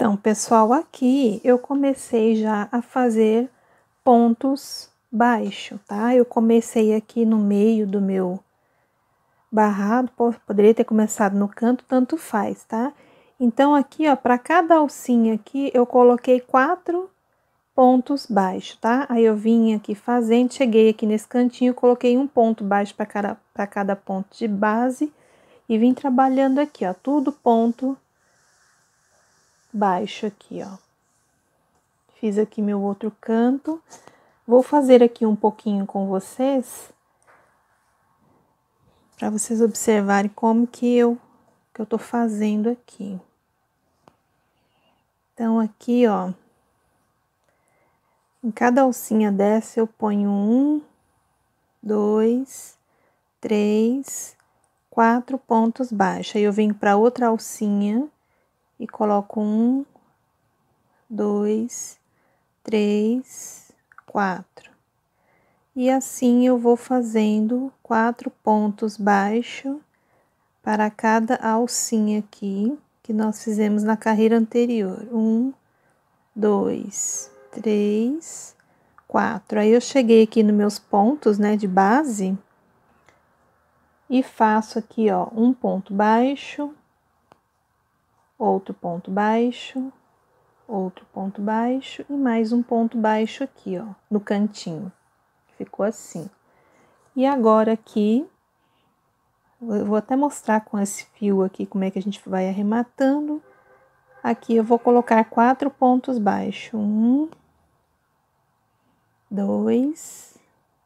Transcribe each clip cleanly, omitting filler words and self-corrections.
Então, pessoal, aqui eu comecei já a fazer pontos baixos, tá? Eu comecei aqui no meio do meu barrado, poderia ter começado no canto, tanto faz, tá? Então, aqui, ó, para cada alcinha aqui, eu coloquei 4 pontos baixos, tá? Aí eu vim aqui fazendo, cheguei aqui nesse cantinho, coloquei um ponto baixo para cada ponto de base e vim trabalhando aqui, ó, tudo ponto baixo aqui, ó. Fiz aqui meu outro canto. Vou fazer aqui um pouquinho com vocês, para vocês observarem como que eu tô fazendo aqui. Então, aqui, ó, em cada alcinha dessa eu ponho 1, 2, 3, 4 pontos baixos. Aí eu venho para outra alcinha e coloco 1, 2, 3, 4. E assim eu vou fazendo 4 pontos baixos para cada alcinha aqui que nós fizemos na carreira anterior. 1, 2, 3, 4. Aí eu cheguei aqui nos meus pontos, né, de base e faço aqui, ó, um ponto baixo, outro ponto baixo, outro ponto baixo e mais um ponto baixo aqui, ó, no cantinho. Ficou assim. E agora aqui, eu vou até mostrar com esse fio aqui como é que a gente vai arrematando. Aqui eu vou colocar 4 pontos baixos. 1, 2,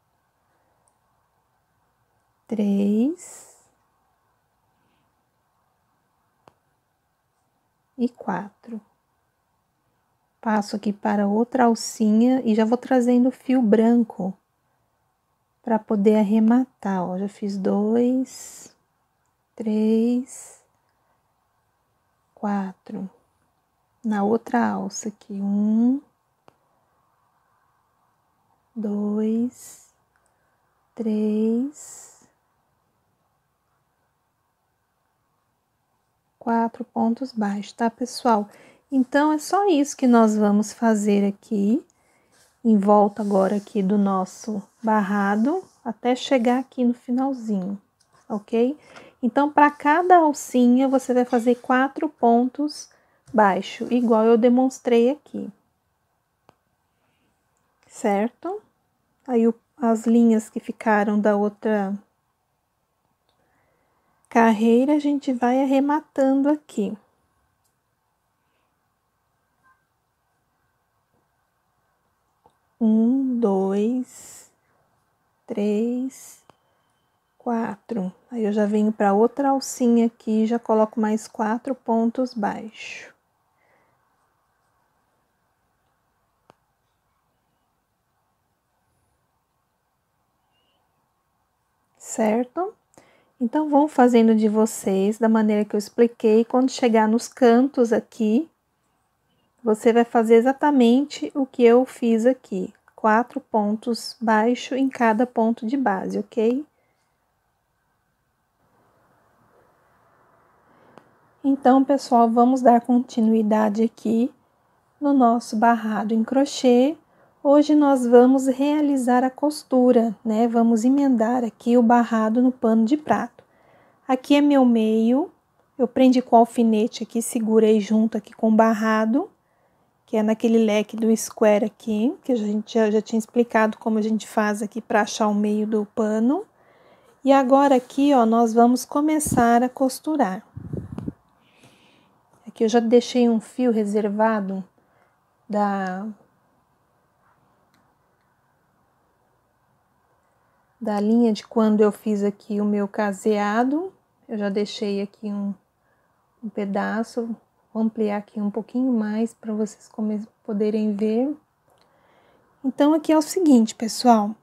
3 e 4. Passo aqui para outra alcinha e já vou trazendo o fio branco para poder arrematar, ó. Já fiz 2, 3, 4. Na outra alça aqui, 1, 2, 3, 4 pontos baixos, tá, pessoal? Então, é só isso que nós vamos fazer aqui, em volta agora aqui do nosso barrado, até chegar aqui no finalzinho, ok? Então, para cada alcinha, você vai fazer 4 pontos baixos, igual eu demonstrei aqui. Certo? Aí, as linhas que ficaram da outra carreira, a gente vai arrematando aqui. Um, 2, 3, 4. Aí eu já venho para outra alcinha aqui e já coloco mais 4 pontos baixos. Certo? Então, vão fazendo de vocês da maneira que eu expliquei. Quando chegar nos cantos aqui, você vai fazer exatamente o que eu fiz aqui. 4 pontos baixos em cada ponto de base, ok? Então, pessoal, vamos dar continuidade aqui no nosso barrado em crochê. Hoje nós vamos realizar a costura, né? Vamos emendar aqui o barrado no pano de prato. Aqui é meu meio, eu prendi com alfinete aqui, segurei junto aqui com o barrado, que é naquele leque do square aqui, que a gente já tinha explicado como a gente faz aqui para achar o meio do pano. E agora aqui, ó, nós vamos começar a costurar. Aqui eu já deixei um fio reservado da linha de quando eu fiz aqui o meu caseado. Eu já deixei aqui um pedaço, vou ampliar aqui um pouquinho mais para vocês poderem ver. Então, aqui é o seguinte, pessoal.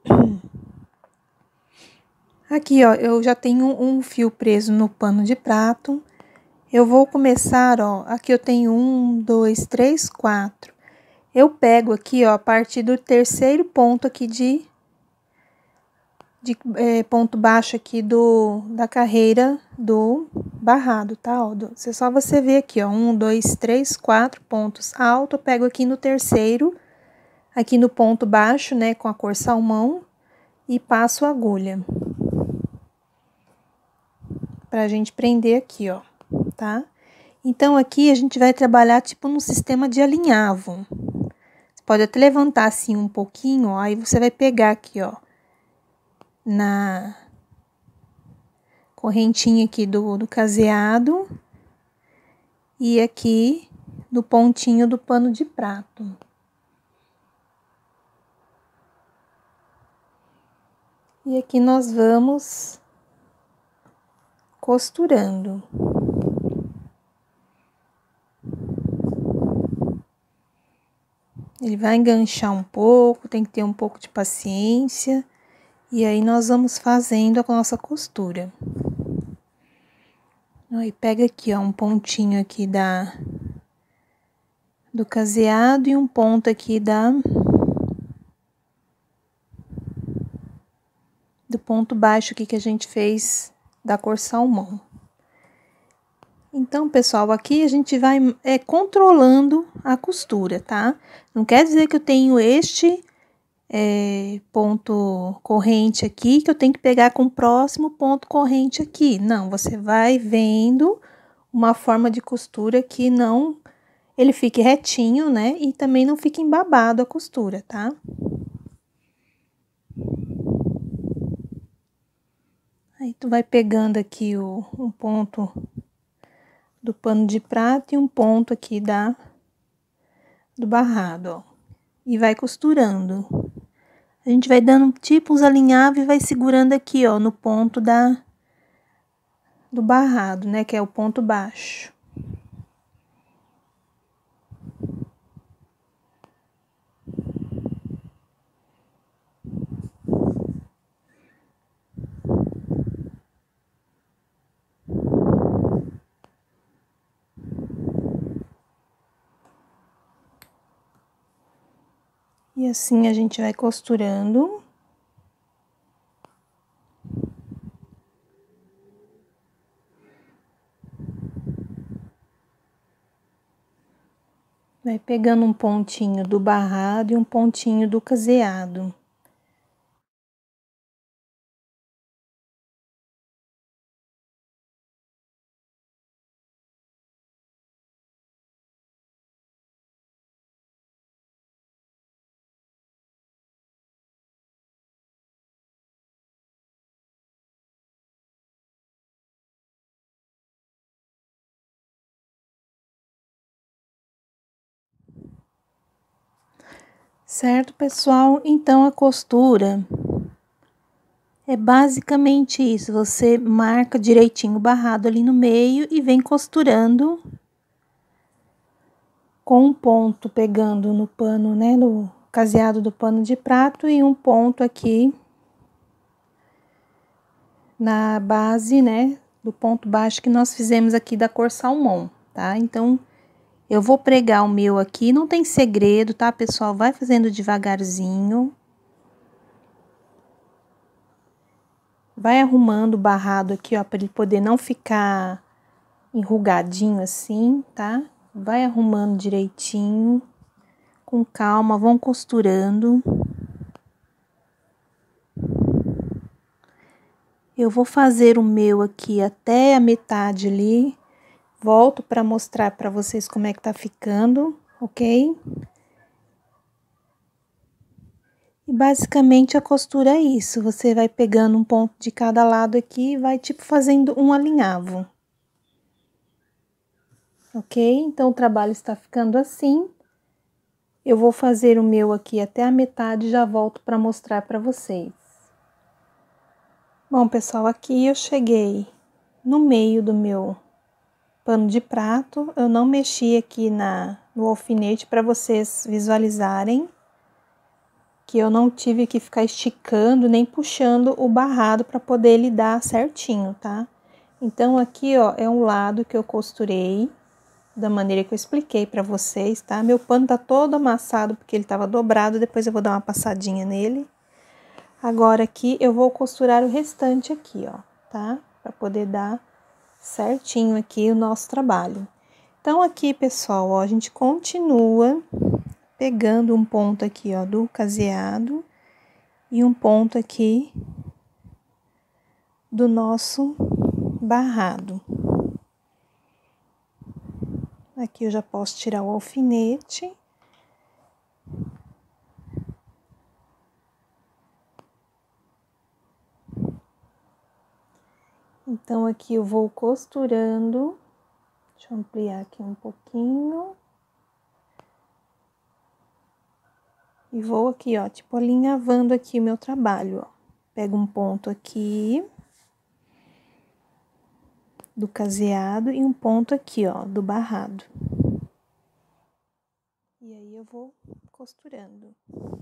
Aqui, ó, eu já tenho um fio preso no pano de prato. Eu vou começar, ó, aqui eu tenho 1, 2, 3, 4. Eu pego aqui, ó, a partir do terceiro ponto aqui de ponto baixo aqui da carreira do barrado, tá? Ó, só você ver aqui, ó, 1, 2, 3, 4 pontos altos, eu pego aqui no terceiro, aqui no ponto baixo, né, com a cor salmão, e passo a agulha. Pra gente prender aqui, ó, tá? Então, aqui a gente vai trabalhar tipo num sistema de alinhavo. Você pode até levantar assim um pouquinho, ó, aí você vai pegar aqui, ó, na correntinha aqui do caseado e aqui no pontinho do pano de prato. E aqui nós vamos costurando. Ele vai enganchar um pouco, tem que ter um pouco de paciência. E aí, nós vamos fazendo a nossa costura. Aí, pega aqui, ó, um pontinho aqui do caseado e um ponto aqui do ponto baixo aqui que a gente fez da cor salmão. Então, pessoal, aqui a gente vai controlando a costura, tá? Não quer dizer que eu tenho este ponto corrente aqui, que eu tenho que pegar com o próximo ponto corrente aqui. Não, você vai vendo uma forma de costura que não, ele fique retinho, né? E também não fique embabado a costura, tá? Aí, tu vai pegando aqui um ponto do pano de prato e um ponto aqui do barrado, ó. E vai costurando. A gente vai dando tipo uns alinhavos e vai segurando aqui, ó, no ponto do barrado, né, que é o ponto baixo. E assim a gente vai costurando. Vai pegando um pontinho do barrado e um pontinho do caseado. Certo, pessoal? Então, a costura é basicamente isso. Você marca direitinho o barrado ali no meio e vem costurando com um ponto pegando no pano, né, no caseado do pano de prato e um ponto aqui na base, né, do ponto baixo que nós fizemos aqui da cor salmão, tá? Então, eu vou pregar o meu aqui, não tem segredo, tá, pessoal? Vai fazendo devagarzinho. Vai arrumando o barrado aqui, ó, para ele poder não ficar enrugadinho assim, tá? Vai arrumando direitinho, com calma, vão costurando. Eu vou fazer o meu aqui até a metade ali, volto para mostrar para vocês como é que tá ficando, ok? E basicamente a costura é isso, você vai pegando um ponto de cada lado aqui e vai tipo fazendo um alinhavo. Ok? Então, o trabalho está ficando assim. Eu vou fazer o meu aqui até a metade e já volto para mostrar para vocês. Bom, pessoal, aqui eu cheguei no meio do meu pano de prato. Eu não mexi aqui no alfinete para vocês visualizarem que eu não tive que ficar esticando nem puxando o barrado para poder ele dar certinho, tá? Então, aqui, ó, é um lado que eu costurei da maneira que eu expliquei para vocês, tá? Meu pano tá todo amassado porque ele tava dobrado, depois eu vou dar uma passadinha nele. Agora, aqui, eu vou costurar o restante aqui, ó, tá? Pra poder dar certinho aqui o nosso trabalho. Então, aqui, pessoal, ó, a gente continua pegando um ponto aqui, ó, do caseado e um ponto aqui do nosso barrado. Aqui eu já posso tirar o alfinete. Então, aqui eu vou costurando. Deixa eu ampliar aqui um pouquinho. E vou aqui, ó, tipo, alinhavando aqui o meu trabalho, ó. Pego um ponto aqui do caseado e um ponto aqui, ó, do barrado. E aí, eu vou costurando.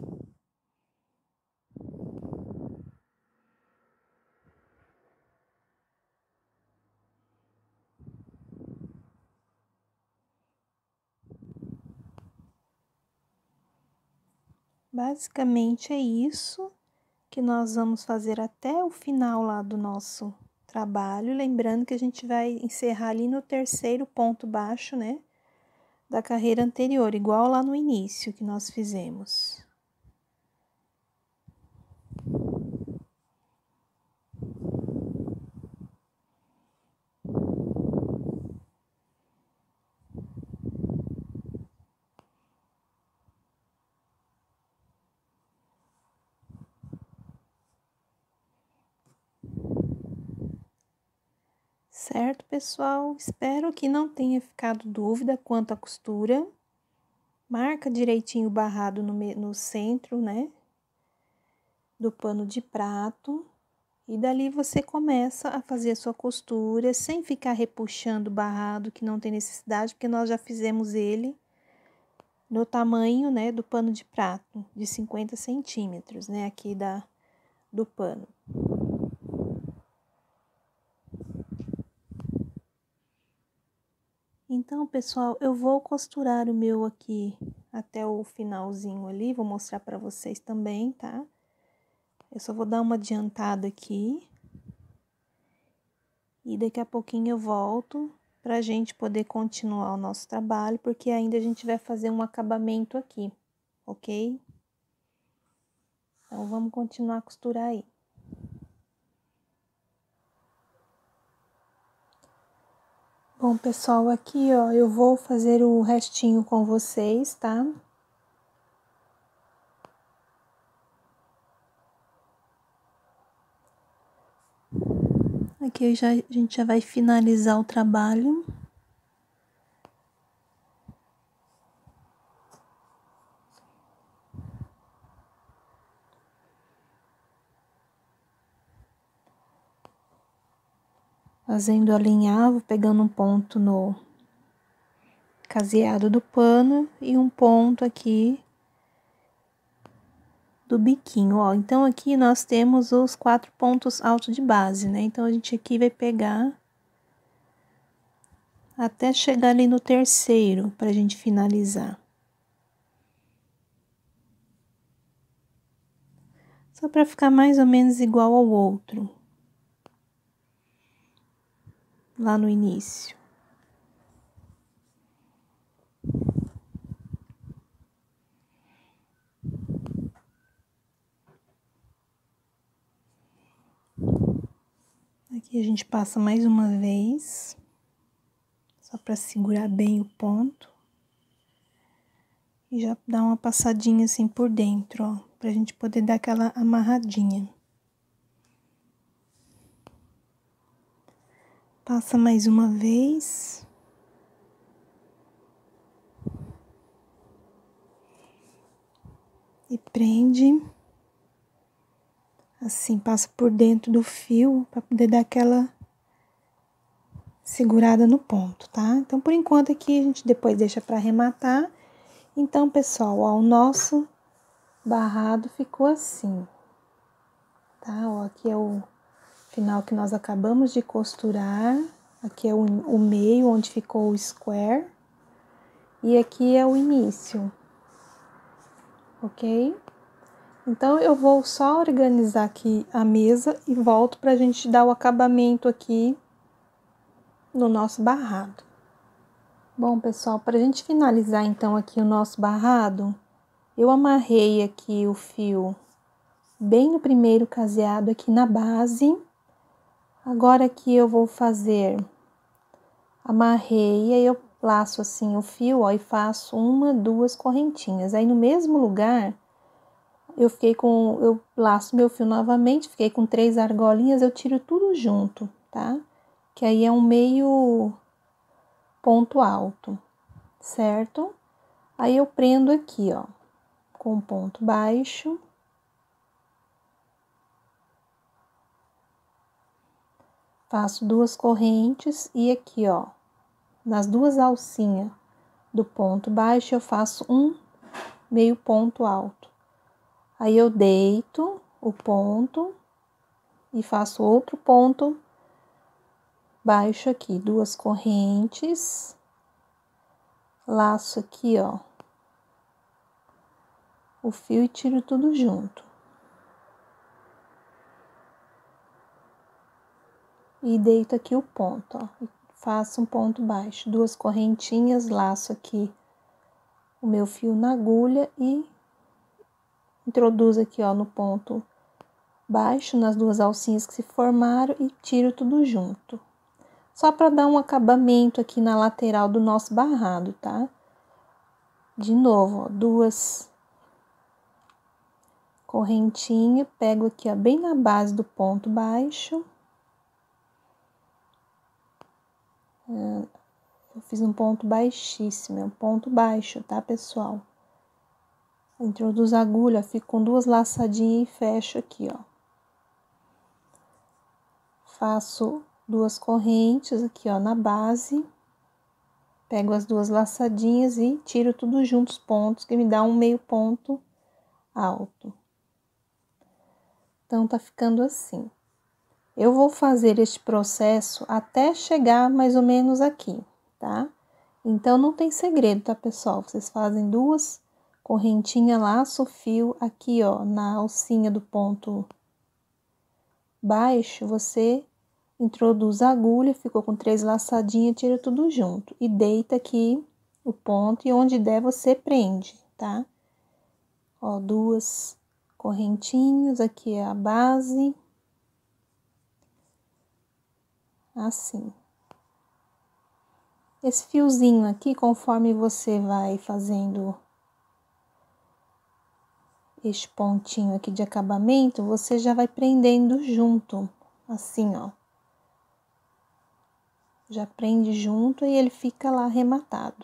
Basicamente, é isso que nós vamos fazer até o final lá do nosso trabalho. Lembrando que a gente vai encerrar ali no terceiro ponto baixo, né? Da carreira anterior, igual lá no início que nós fizemos. Certo, pessoal? Espero que não tenha ficado dúvida quanto à costura. Marca direitinho o barrado no centro, né? Do pano de prato. E dali você começa a fazer a sua costura sem ficar repuxando o barrado, que não tem necessidade, porque nós já fizemos ele no tamanho, né, do pano de prato, de 50 centímetros, né, aqui do pano. Então, pessoal, eu vou costurar o meu aqui até o finalzinho ali, vou mostrar para vocês também, tá? Eu só vou dar uma adiantada aqui. E daqui a pouquinho eu volto pra gente poder continuar o nosso trabalho, porque ainda a gente vai fazer um acabamento aqui, ok? Então, vamos continuar a costurar aí. Bom, pessoal, aqui, ó, eu vou fazer o restinho com vocês, tá? Aqui a gente já vai finalizar o trabalho. Fazendo alinhavo, pegando um ponto no caseado do pano e um ponto aqui do biquinho, ó. Então, aqui nós temos os 4 pontos altos de base, né? Então, a gente aqui vai pegar até chegar ali no terceiro, pra gente finalizar. Só pra ficar mais ou menos igual ao outro. Lá no início. Aqui a gente passa mais uma vez. Só pra segurar bem o ponto. E já dá uma passadinha assim por dentro, ó. Pra gente poder dar aquela amarradinha. Passa mais uma vez. E prende. Assim, passa por dentro do fio pra poder dar aquela segurada no ponto, tá? Então, por enquanto aqui, a gente depois deixa pra arrematar. Então, pessoal, ó, o nosso barrado ficou assim, tá? Ó, aqui é o final que nós acabamos de costurar. Aqui é o meio, onde ficou o square. E aqui é o início, ok? Então, eu vou só organizar aqui a mesa e volto pra gente dar o acabamento aqui no nosso barrado. Bom, pessoal, pra gente finalizar então aqui o nosso barrado, eu amarrei aqui o fio bem no primeiro caseado aqui na base. Agora aqui eu vou fazer, amarrei, aí eu laço assim o fio, ó, e faço 1, 2 correntinhas. Aí no mesmo lugar, eu laço meu fio novamente, fiquei com 3 argolinhas, eu tiro tudo junto, tá? Que aí é um meio ponto alto, certo? Aí eu prendo aqui, ó, com ponto baixo. Faço 2 correntes e aqui, ó, nas 2 alcinhas do ponto baixo, eu faço um meio ponto alto. Aí eu deito o ponto e faço outro ponto baixo aqui, 2 correntes, laço aqui, ó, o fio e tiro tudo junto. E deito aqui o ponto, ó, faço um ponto baixo, 2 correntinhas, laço aqui o meu fio na agulha e introduzo aqui, ó, no ponto baixo, nas 2 alcinhas que se formaram e tiro tudo junto. Só para dar um acabamento aqui na lateral do nosso barrado, tá? De novo, ó, 2 correntinhas, pego aqui, ó, bem na base do ponto baixo. Eu fiz um ponto baixíssimo, é um ponto baixo, tá, pessoal? Introduzo a agulha, fico com 2 laçadinhas e fecho aqui, ó. Faço 2 correntes aqui, ó, na base. Pego as 2 laçadinhas e tiro tudo junto os pontos, que me dá um meio ponto alto. Então, tá ficando assim. Eu vou fazer este processo até chegar mais ou menos aqui, tá? Então, não tem segredo, tá, pessoal? Vocês fazem 2 correntinhas, laço o fio aqui, ó, na alcinha do ponto baixo, você introduz a agulha, ficou com 3 laçadinhas, tira tudo junto. E deita aqui o ponto e onde der você prende, tá? Ó, 2 correntinhas, aqui é a base. Assim. Esse fiozinho aqui, conforme você vai fazendo este pontinho aqui de acabamento, você já vai prendendo junto, assim, ó. Já prende junto e ele fica lá arrematado.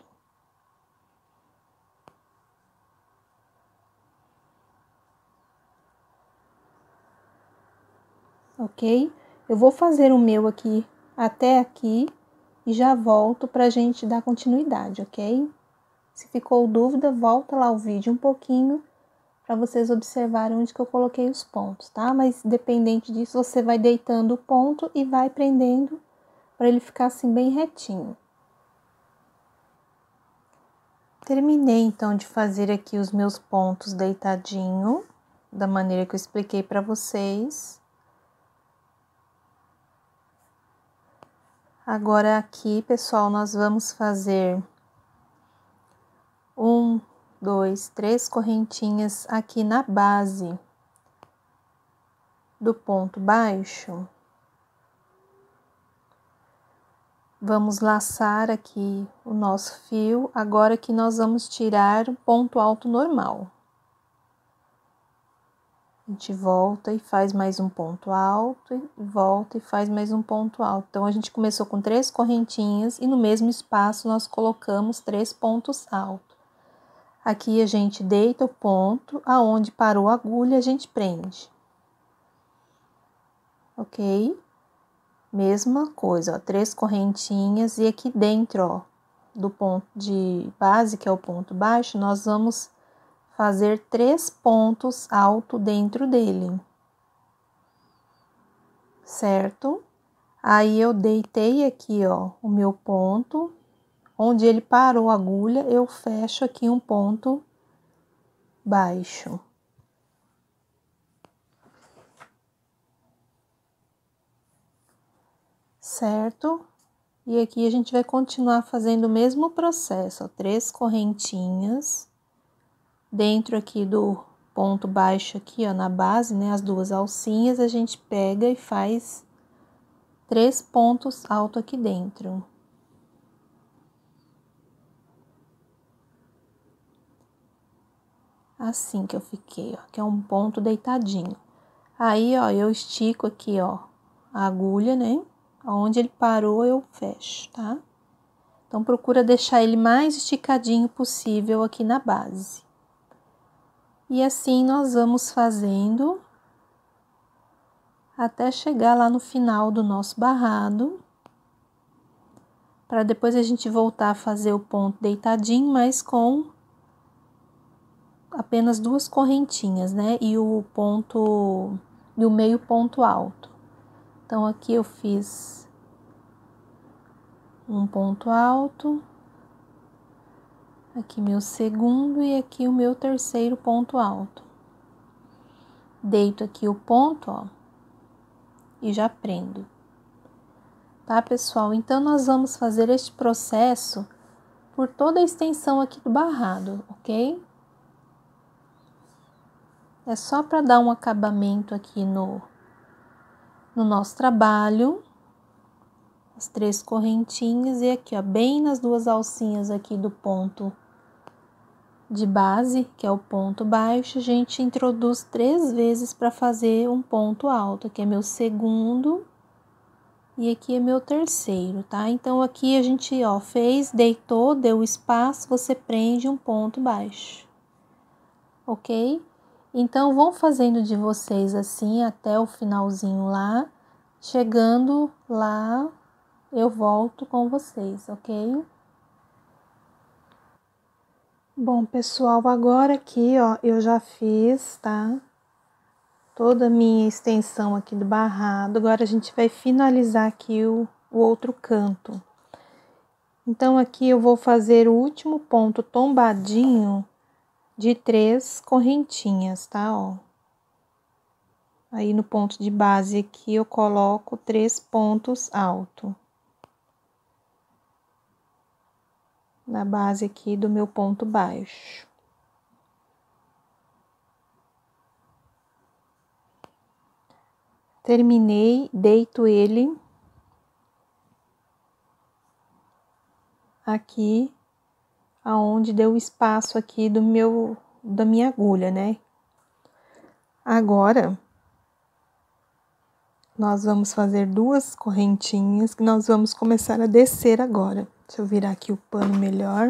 Ok? Eu vou fazer o meu aqui até aqui e já volto pra gente dar continuidade, ok? Se ficou dúvida, volta lá o vídeo um pouquinho para vocês observarem onde que eu coloquei os pontos, tá? Mas dependente disso, você vai deitando o ponto e vai prendendo para ele ficar assim bem retinho. Terminei então de fazer aqui os meus pontos deitadinho, da maneira que eu expliquei para vocês. Agora aqui, pessoal, nós vamos fazer 1, 2, 3 correntinhas aqui na base do ponto baixo. Vamos laçar aqui o nosso fio, agora que nós vamos tirar o ponto alto normal. A gente volta e faz mais um ponto alto, e volta e faz mais um ponto alto. Então, a gente começou com 3 correntinhas e no mesmo espaço nós colocamos 3 pontos altos. Aqui a gente deita o ponto, aonde parou a agulha a gente prende. Ok? Mesma coisa, ó, 3 correntinhas e aqui dentro, ó, do ponto de base, que é o ponto baixo, nós vamos fazer 3 pontos altos dentro dele. Certo? Aí, eu deitei aqui, ó, o meu ponto, onde ele parou a agulha, eu fecho aqui um ponto baixo. certo? E aqui a gente vai continuar fazendo o mesmo processo, ó, 3 correntinhas dentro aqui do ponto baixo aqui, ó, na base, né, as 2 alcinhas, a gente pega e faz 3 pontos altos aqui dentro. Assim que eu fiquei, ó, que é um ponto deitadinho. Aí, ó, eu estico aqui, ó, a agulha, né? Onde ele parou, eu fecho, tá? Então, procura deixar ele mais esticadinho possível aqui na base. E assim nós vamos fazendo até chegar lá no final do nosso barrado. Para depois a gente voltar a fazer o ponto deitadinho, mas com apenas 2 correntinhas, né? E o ponto, e o meio ponto alto. Então, aqui eu fiz um ponto alto, aqui meu segundo e aqui o meu terceiro ponto alto. Deito aqui o ponto, ó, e já prendo. Tá, pessoal? Então, nós vamos fazer este processo por toda a extensão aqui do barrado, ok? É só para dar um acabamento aqui no nosso trabalho. As 3 correntinhas e aqui, ó, bem nas 2 alcinhas aqui do ponto de base, que é o ponto baixo, a gente introduz 3 vezes para fazer um ponto alto. Aqui é meu segundo e aqui é meu terceiro, tá? Então, aqui a gente, ó, fez, deitou, deu espaço, você prende um ponto baixo, ok? Então, vão fazendo de vocês assim até o finalzinho lá. Chegando lá, eu volto com vocês, ok? Bom, pessoal, agora aqui, ó, eu já fiz, tá? Toda a minha extensão aqui do barrado. Agora a gente vai finalizar aqui o outro canto. Então, aqui eu vou fazer o último ponto tombadinho de 3 correntinhas, tá? Ó. Aí, no ponto de base aqui, eu coloco 3 pontos altos. Na base aqui do meu ponto baixo. Terminei, deito ele aqui, aonde deu espaço aqui da minha agulha, né? Agora, nós vamos fazer 2 correntinhas que nós vamos começar a descer agora. Deixa eu virar aqui o pano melhor.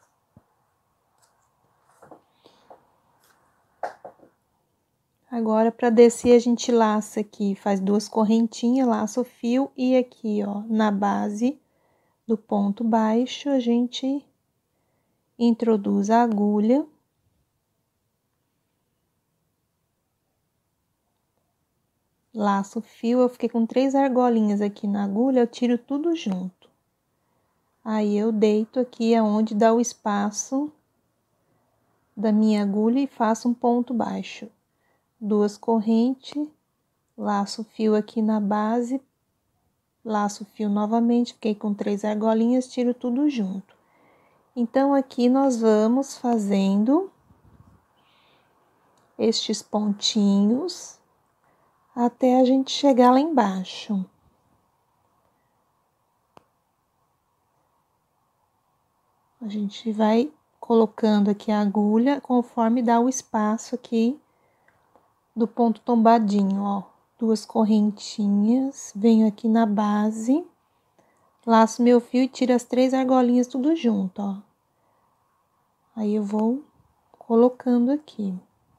Agora, para descer, a gente laça aqui, faz 2 correntinhas, laça o fio e aqui, ó, na base do ponto baixo, a gente introduz a agulha. Laço o fio, eu fiquei com 3 argolinhas aqui na agulha, eu tiro tudo junto. Aí, eu deito aqui aonde dá o espaço da minha agulha e faço um ponto baixo. 2 correntes, laço o fio aqui na base, laço o fio novamente, fiquei com 3 argolinhas, tiro tudo junto. Então, aqui nós vamos fazendo estes pontinhos até a gente chegar lá embaixo. A gente vai colocando aqui a agulha conforme dá o espaço aqui do ponto tombadinho, ó. 2 correntinhas, venho aqui na base, laço meu fio e tiro as 3 argolinhas tudo junto, ó. Aí, eu vou colocando aqui.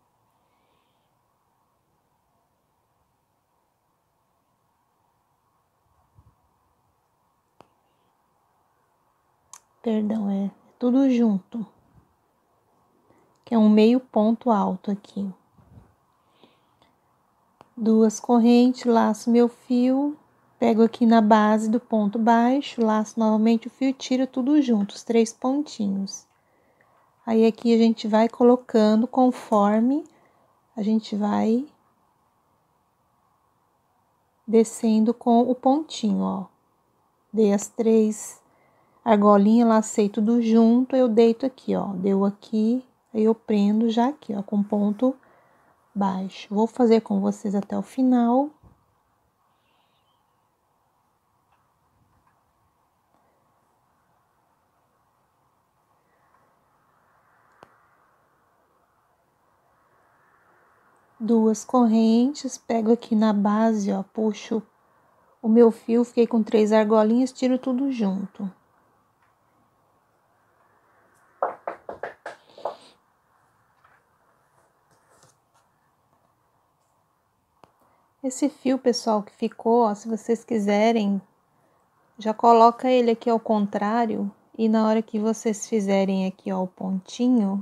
Perdão, é tudo junto. Que é um meio ponto alto aqui. 2 correntes, laço meu fio, pego aqui na base do ponto baixo, laço novamente o fio e tiro tudo junto, os 3 pontinhos. Aí, aqui a gente vai colocando conforme a gente vai descendo com o pontinho, ó. Dei as 3 argolinhas, lacei tudo junto, eu deito aqui, ó. Deu aqui, aí eu prendo já aqui, ó, com ponto baixo. Vou fazer com vocês até o final. Duas correntes, pego aqui na base, ó, puxo o meu fio, fiquei com 3 argolinhas, tiro tudo junto. Esse fio, pessoal, que ficou, ó, se vocês quiserem, já coloca ele aqui ao contrário, e na hora que vocês fizerem aqui, ó, o pontinho,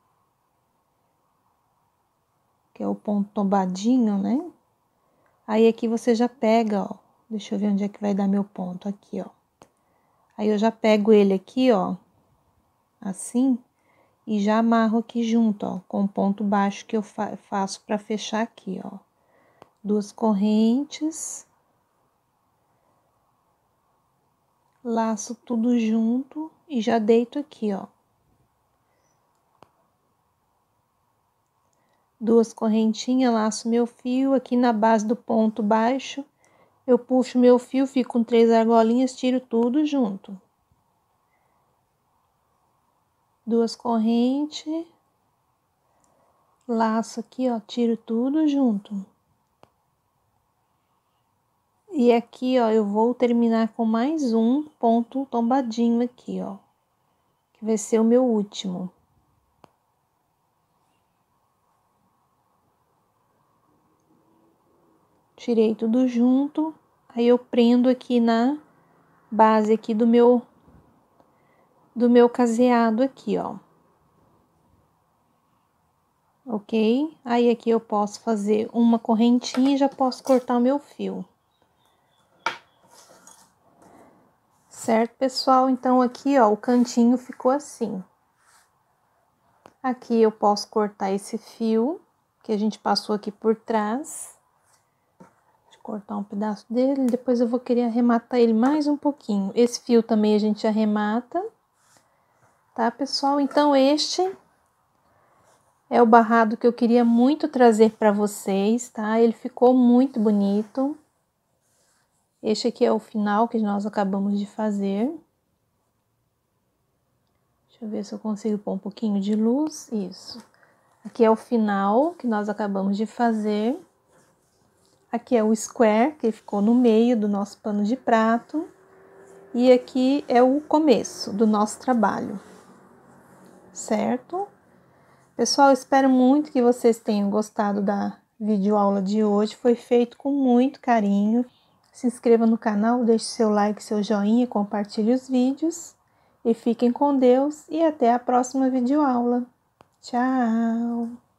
que é o ponto tombadinho, né? Aí aqui você já pega, ó, deixa eu ver onde é que vai dar meu ponto, aqui, ó. Aí eu já pego ele aqui, ó, assim, e já amarro aqui junto, ó, com o ponto baixo que eu faço pra fechar aqui, ó. 2 correntes. Laço tudo junto e já deito aqui, ó. 2 correntinhas, laço meu fio aqui na base do ponto baixo. Eu puxo meu fio, fico com 3 argolinhas, tiro tudo junto. 2 correntes. Laço aqui, ó, tiro tudo junto. E aqui, ó, eu vou terminar com mais um ponto tombadinho aqui, ó. Que vai ser o meu último. Tirei tudo junto, aí eu prendo aqui na base aqui do meu caseado aqui, ó. Ok? Aí aqui eu posso fazer uma correntinha e já posso cortar o meu fio. Certo, pessoal? Então, aqui, ó, o cantinho ficou assim. Aqui eu posso cortar esse fio que a gente passou aqui por trás. Deixa eu cortar um pedaço dele, depois eu vou querer arrematar ele mais um pouquinho. Esse fio também a gente arremata. Tá, pessoal? Então, este é o barrado que eu queria muito trazer para vocês, tá? Ele ficou muito bonito. Este aqui é o final que nós acabamos de fazer. Deixa eu ver se eu consigo pôr um pouquinho de luz. Isso. Aqui é o final que nós acabamos de fazer. Aqui é o square, que ficou no meio do nosso pano de prato. E aqui é o começo do nosso trabalho. Certo? Pessoal, espero muito que vocês tenham gostado da videoaula de hoje. Foi feito com muito carinho. Se inscreva no canal, deixe seu like, seu joinha, compartilhe os vídeos. E fiquem com Deus e até a próxima videoaula. Tchau!